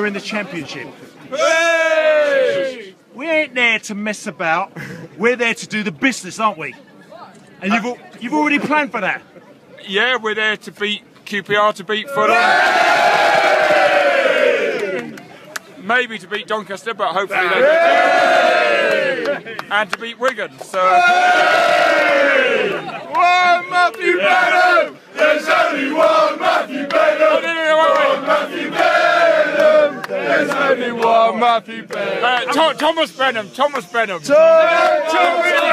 we're in the Championship. Hey! We ain't there to mess about. We're there to do the business, aren't we? And you've already planned for that. Yeah, we're there to beat QPR, to beat Fulham. Maybe to beat Doncaster, but hopefully they don't. And to beat Wigan. So. One Matthew Benham! There's only one Matthew Benham! One Matthew Benham! There's only one Matthew Benham! Thomas Benham! Thomas!